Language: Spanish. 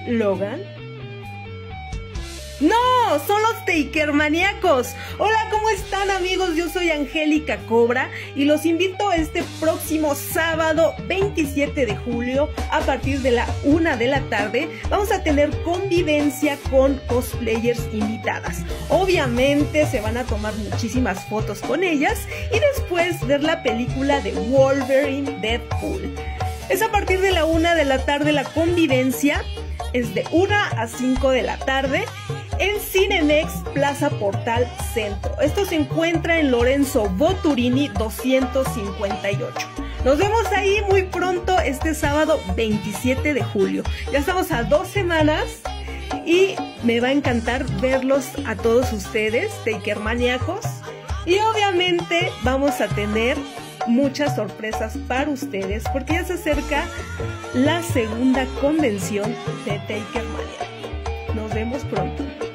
¿Logan? ¡No! ¡Son los Takermaníacos! Hola, ¿cómo están, amigos? Yo soy Angélica Cobra y los invito este próximo sábado 27 de julio a partir de la 1 de la tarde. Vamos a tener convivencia con cosplayers invitadas. Obviamente se van a tomar muchísimas fotos con ellas y después ver la película de Wolverine Deadpool. Es a partir de la 1 de la tarde la convivencia. Es de 1 a 5 de la tarde en Cinemex Plaza Portal Centro. Esto se encuentra en Lorenzo Boturini 258. Nos vemos ahí muy pronto este sábado 27 de julio. Ya estamos a 2 semanas y me va a encantar verlos a todos ustedes, Takermaníacos. Y obviamente vamos a tener muchas sorpresas para ustedes porque ya se acerca la segunda convención de Takermania. Nos vemos pronto.